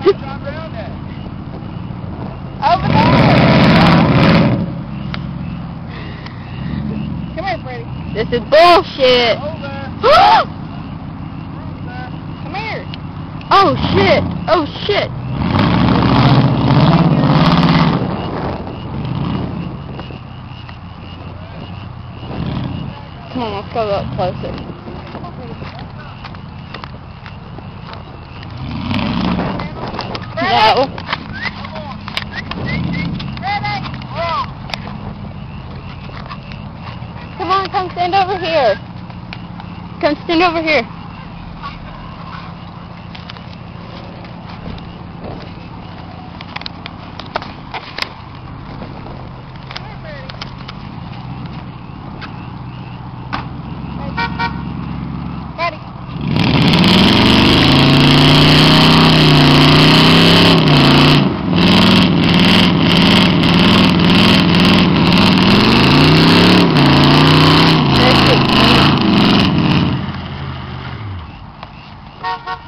Over there! Come here, Freddy. This is bullshit. Come here. Oh shit! Oh shit! Come on, let's go up closer. No. Come on, come stand over here. Come stand over here. Buddy. That's it.